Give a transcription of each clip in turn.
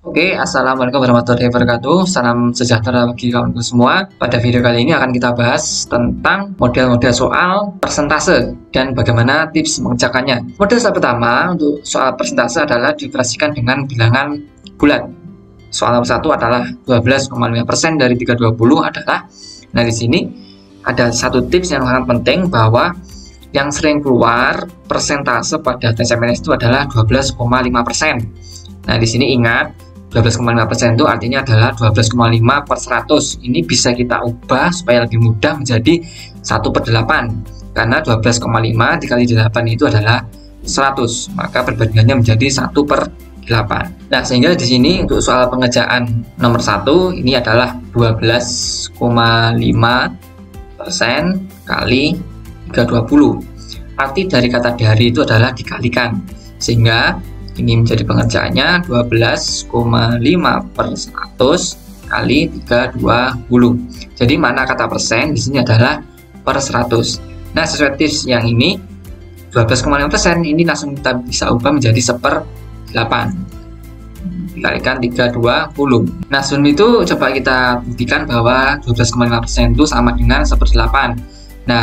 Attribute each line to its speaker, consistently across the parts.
Speaker 1: Oke, assalamualaikum warahmatullahi wabarakatuh. Salam sejahtera bagi kawanku semua. Pada video kali ini akan kita bahas tentang model-model soal persentase dan bagaimana tips mengerjakannya. Model soal pertama untuk soal persentase adalah dioperasikan dengan bilangan bulat. Soal nomor 1 adalah 12,5% dari 320 adalah. Nah, di sini ada satu tips yang sangat penting bahwa yang sering keluar persentase pada tes CPNS itu adalah 12,5%. Nah, di sini ingat 12,5% itu artinya adalah 12,5 per 100. Ini bisa kita ubah supaya lebih mudah menjadi 1/8. Karena 12,5 dikali 8 itu adalah 100. Maka perbandingannya menjadi 1/8. Nah, sehingga di sini untuk soal pengerjaan nomor 1 ini adalah 12,5% kali 320. Arti dari kata dari itu adalah dikalikan. Sehingga ini menjadi pengerjaannya 12,5 per 100 kali 320. Jadi mana kata persen di sini adalah per 100. Nah, sesuai tips yang ini 12,5% ini langsung kita bisa ubah menjadi 1/8 dikalikan 320. Nah, sebelum itu coba kita buktikan bahwa 12,5% itu sama dengan 1/8. Nah,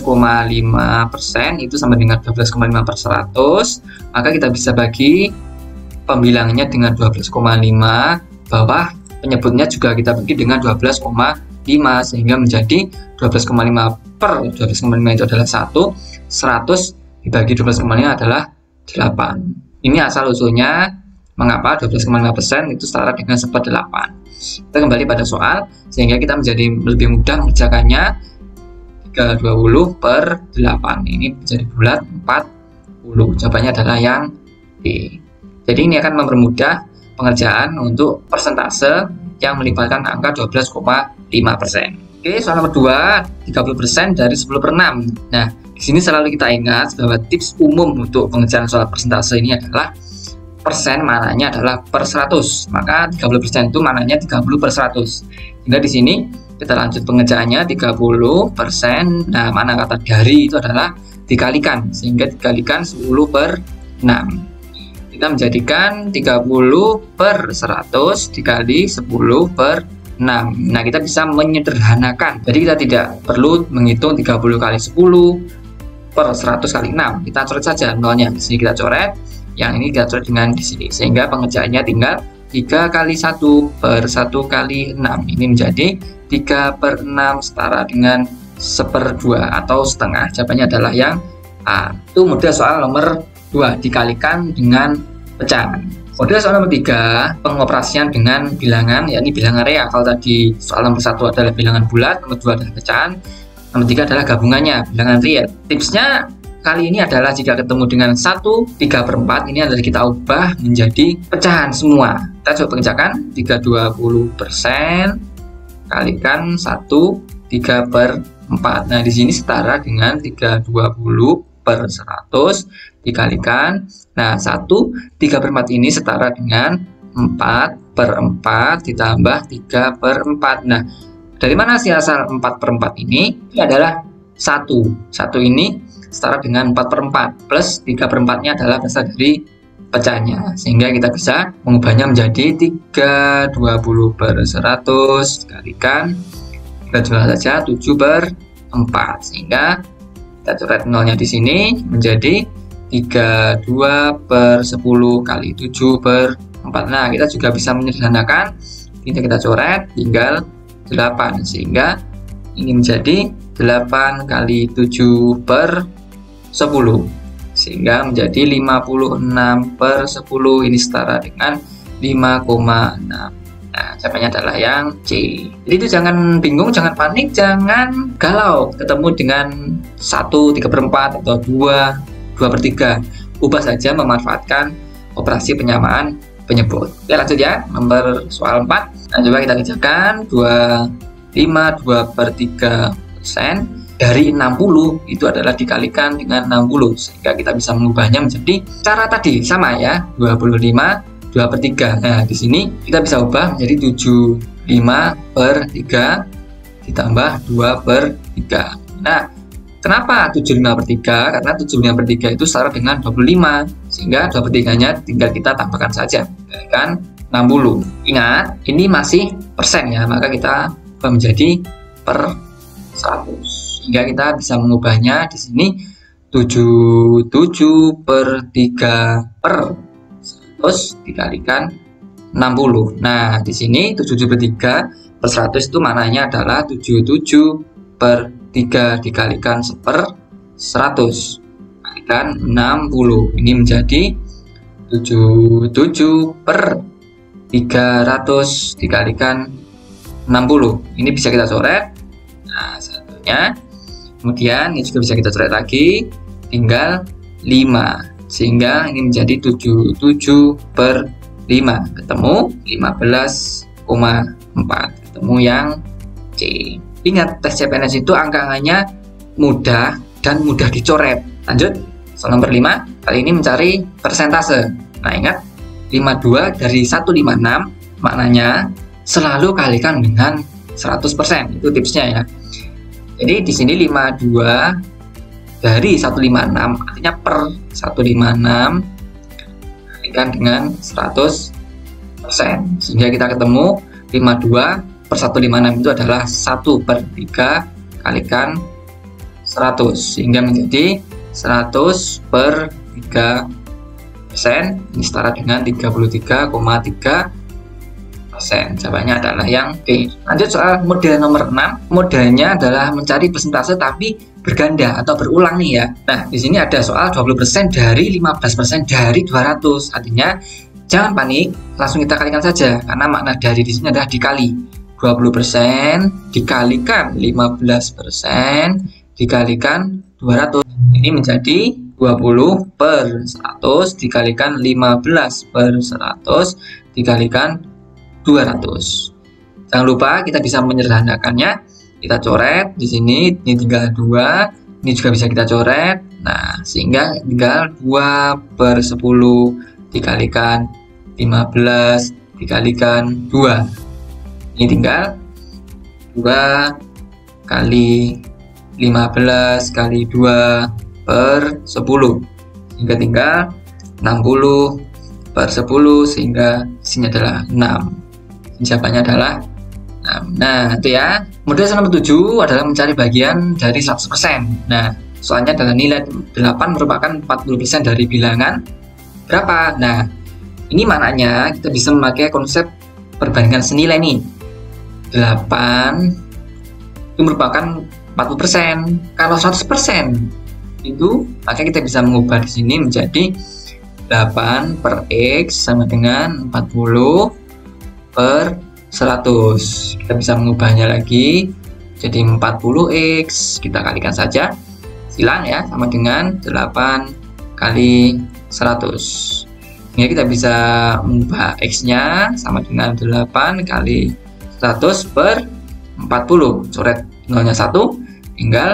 Speaker 1: 12,5% itu sama dengan 12,5 per 100. Maka kita bisa bagi pembilangnya dengan 12,5. Bawah penyebutnya juga kita bagi dengan 12,5. Sehingga menjadi 12,5 per 12,5 itu adalah 1. 100 dibagi 12,5 adalah 8. Ini asal usulnya mengapa 12,5% itu setara dengan 1/8. Kita kembali pada soal sehingga kita menjadi lebih mudah mengerjakannya. 320 per 8 ini menjadi bulat 40. Jawabannya adalah yang D. Jadi ini akan mempermudah pengerjaan untuk persentase yang melibatkan angka 12,5%. Oke, soal nomor 2, 30% dari 10/6. Nah, di sini selalu kita ingat bahwa tips umum untuk pengerjaan soal persentase ini adalah persen mananya adalah per 100. Maka 30% itu mananya 30 per 100. Sehingga di sini kita lanjut pengerjaannya 30%. Nah, mana kata dari itu adalah dikalikan. Sehingga dikalikan 10/6. Kita menjadikan 30 per 100 dikali 10/6. Nah, kita bisa menyederhanakan. Jadi kita tidak perlu menghitung 30 kali 10 per 100 kali 6. Kita coret saja nolnya. Di sini kita coret. Yang ini kita coret dengan di sini. Sehingga pengerjaannya tinggal 3 kali 1 per 1 kali 6. Ini menjadi 3/6 setara dengan 1/2 atau setengah. Jawabannya adalah yang A. Itu model soal nomor 2 dikalikan dengan pecahan. Model soal nomor 3 pengoperasian dengan bilangan, yakni bilangan real. Kalau tadi soal nomor 1 adalah bilangan bulat, nomor 2 adalah pecahan, nomor 3 adalah gabungannya bilangan real. Tipsnya kali ini adalah jika ketemu dengan 1 3/4 ini adalah kita ubah menjadi pecahan semua. Kita coba pengerjakan 320% kalikan 1 3/4. Nah, di sini setara dengan 320 per 100 dikalikan. Nah, 1 3/4 ini setara dengan 4/4 ditambah 3/4. Nah, dari mana sih asal 4/4 ini? Ini adalah 1. 1 ini setara dengan 4/4 plus 3/4-nya adalah berasal dari pecahnya, sehingga kita bisa mengubahnya menjadi 320 per 100 dikalikan kita jual saja 7/4, sehingga kita coret nolnya di sini menjadi 32 per 10 kali 7/4. Nah, kita juga bisa menyederhanakan. Ini kita coret tinggal 8, sehingga ini menjadi 8 kali 7/10, sehingga menjadi 56 per 10. Ini setara dengan 5,6. Nah, jawabannya adalah yang C. Jadi itu jangan bingung, jangan panik, jangan galau ketemu dengan 1 3/4 atau 2/3. Ubah saja memanfaatkan operasi penyamaan penyebut. Oke, lanjut ya, nomor soal 4. Nah, coba kita kerjakan 25 2/3% dari 60 itu adalah dikalikan dengan 60, sehingga kita bisa mengubahnya menjadi cara tadi sama ya, 25 2/3. Nah, di sini kita bisa ubah menjadi 75/3 ditambah 2/3. Nah, kenapa 75/3? Karena 75/3 itu setara dengan 25, sehingga 2/3-nya tinggal kita tambahkan saja, kan 60. Ingat, ini masih persen ya, maka kita ubah menjadi per 100. Sehingga kita bisa mengubahnya di sini 77/3 per 100 dikalikan 60. Nah, di sini 77/3 per 100 itu maknanya adalah 77/3 dikalikan per 100 kalikan 60. Ini menjadi 77/300 dikalikan 60. Ini bisa kita coret. Nah, satunya. Kemudian ini juga bisa kita coret lagi. Tinggal 5. Sehingga ini menjadi 77/5. Ketemu 15,4. Ketemu yang C. Ingat, tes CPNS itu angka-angkanya mudah dan mudah dicoret. Lanjut, soal nomor 5. Kali ini mencari persentase. Nah, ingat, 52 dari 156 maknanya selalu kalikan dengan 100%. Itu tipsnya ya. Jadi di sini 52 dari 156 artinya per 156 kalikan dengan 100%. Sehingga kita ketemu 52 per 156 itu adalah 1/3 kalikan 100. Sehingga menjadi 100/3%. Ini setara dengan 33,3%. Jawabannya adalah yang B. Lanjut soal model nomor 6. Modelnya adalah mencari persentase tapi berganda atau berulang nih ya. Nah, di sini ada soal 20% dari 15% dari 200. Artinya jangan panik, langsung kita kalikan saja karena makna dari di sini adalah dikali. 20% dikalikan 15% dikalikan 200. Ini menjadi 20/100 dikalikan 15/100 dikalikan 200. Jangan lupa kita bisa menyederhanakannya. Kita coret di sini, ini tinggal 2. Ini juga bisa kita coret. Nah, sehingga tinggal 2/10 dikalikan 15 dikalikan 2. Ini tinggal 2 kali 15 kali 2/10. Sehingga tinggal 60/10 sehingga isinya adalah 6. Jawabannya adalah 6. Nah, itu ya. Model nomor 7 adalah mencari bagian dari 100%. Nah, soalnya adalah nilai 8 merupakan 40% dari bilangan berapa? Nah, ini maknanya kita bisa memakai konsep perbandingan senilai nih. 8 itu merupakan 40%. Kalau 100% itu, maka kita bisa mengubah di sini menjadi 8/X sama dengan 40/100. Kita bisa mengubahnya lagi jadi 40X. Kita kalikan saja, silang ya, sama dengan 8 kali 100. Ini kita bisa mengubah X-nya sama dengan 8 kali 100/40. Coret nolnya 1, tinggal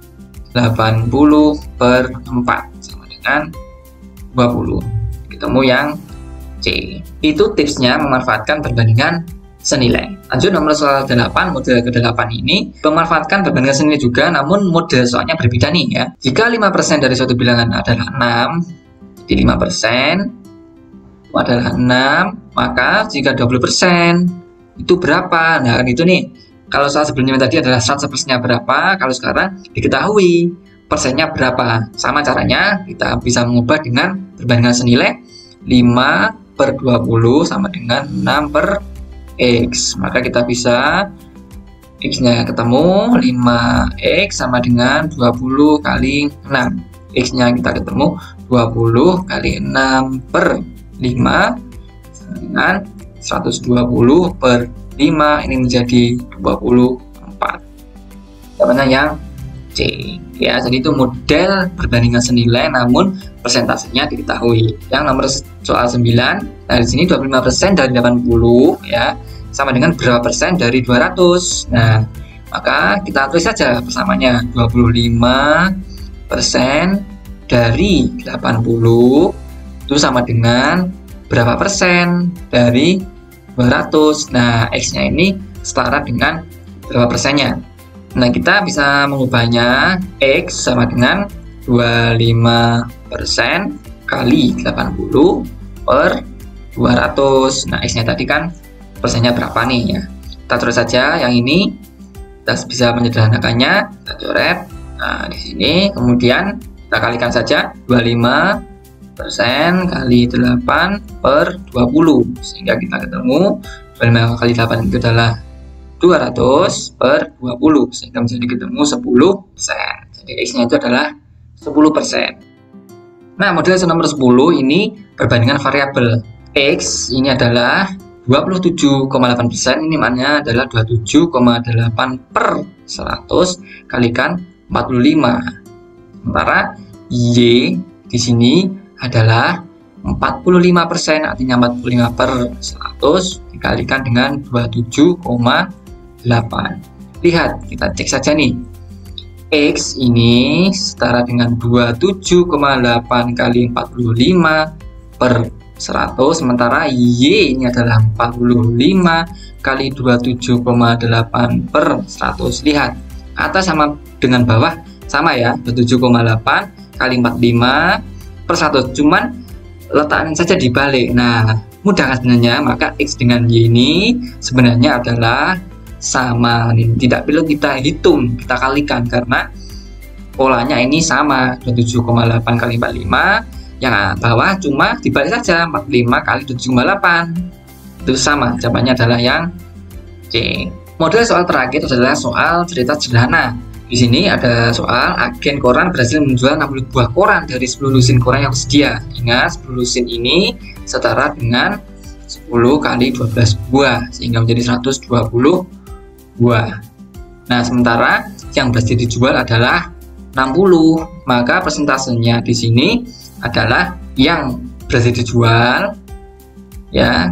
Speaker 1: 80/4 sama dengan 20. Ketemu yang C. Itu tipsnya memanfaatkan perbandingan senilai. Lanjut nomor soal 8, model ke-8 ini memanfaatkan perbandingan senilai juga, namun model soalnya berbeda nih ya. Jika 5% dari suatu bilangan adalah 6, jadi 5% itu adalah 6, maka jika 20% itu berapa? Nah, kan itu nih. Kalau soal sebelumnya tadi adalah 100%-nya berapa, kalau sekarang diketahui persennya berapa. Sama caranya, kita bisa mengubah dengan perbandingan senilai 5/20 sama dengan 6/X. Maka kita bisa X-nya ketemu 5X sama dengan 20 kali 6. X-nya kita ketemu 20 kali 6/5 sama dengan 120/5. Ini menjadi 24. Jawabannya yang C. Ya, jadi itu model perbandingan senilai namun persentasenya diketahui. Yang nomor soal 9, nah di sini 25% dari 80 ya, sama dengan berapa persen dari 200. Nah, maka kita tulis saja persamanya 25% dari 80 itu sama dengan berapa persen dari 200. Nah, X-nya ini setara dengan berapa persennya. Nah, kita bisa mengubahnya X sama dengan 25% kali 80 per 200. Nah, X-nya tadi kan persennya berapa nih ya. Kita terus saja yang ini. Kita bisa menyederhanakannya. Kita coret. Nah, di sini kemudian kita kalikan saja 25% kali 8 per 20. Sehingga kita ketemu 25 kali 8 itu adalah 200 per 20. Sehingga menjadi ketemu 10%. Jadi X-nya itu adalah 10%. Nah, model nomor 10 ini perbandingan variabel. X ini adalah 27,8%, ini maknanya adalah 27,8 per 100 kalikan 45. Sementara Y di sini adalah 45%, artinya 45 per 100 dikalikan dengan 27,8. Lihat, kita cek saja nih. X ini setara dengan 27,8 kali 45 per 100, sementara Y ini adalah 45 kali 27,8 per 100. Lihat, atas sama dengan bawah sama ya, 27,8 kali 45 per 100, cuman letakkan saja dibalik. Nah, mudah kan sebenarnya, maka X dengan Y ini sebenarnya adalah sama nih. Tidak perlu kita hitung, kita kalikan karena polanya ini sama, 27,8 kali 45, yang bawah cuma dibalik saja, 45 kali 7,8. Itu sama, jawabannya adalah yang C. Model soal terakhir adalah soal cerita sederhana. Di sini ada soal agen koran berhasil menjual 60 buah koran dari 10 lusin koran yang tersedia. Ingat, 10 lusin ini setara dengan 10 kali 12 buah, sehingga menjadi 120 buah. Nah, sementara yang berhasil dijual adalah 60, maka persentasenya di sini adalah yang berhasil dijual ya,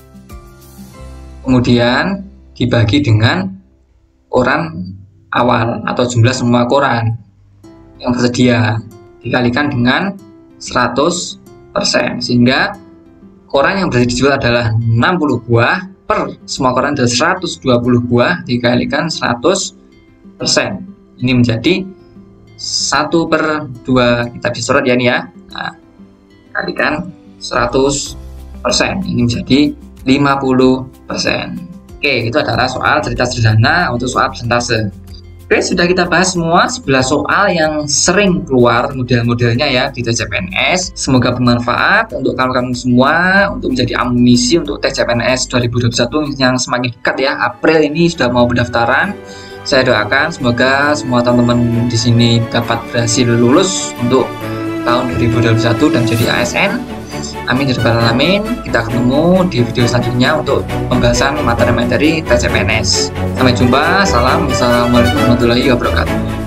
Speaker 1: kemudian dibagi dengan koran awal atau jumlah semua koran yang tersedia dikalikan dengan 100%, sehingga koran yang berhasil dijual adalah 60 buah per semua koran adalah 120 buah dikalikan 100%. Ini menjadi 1/2. Kita bisa sorot ya nih ya. Nah, kalikan 100%, ini menjadi 50%. Oke, itu adalah soal cerita sederhana untuk soal persentase. Oke, sudah kita bahas semua 11 soal yang sering keluar model-modelnya ya di tes CPNS. Semoga bermanfaat untuk kamu-kamu semua, untuk menjadi amunisi untuk tes CPNS 2021 yang semakin dekat ya. April ini sudah mau pendaftaran. Saya doakan semoga semua teman-teman di sini dapat berhasil lulus untuk tahun 2021 dan jadi ASN. Amin ya rabbal alamin. Kita ketemu di video selanjutnya untuk pembahasan materi-materi tes CPNS. Sampai jumpa. Salam. Wassalamualaikum warahmatullahi wabarakatuh.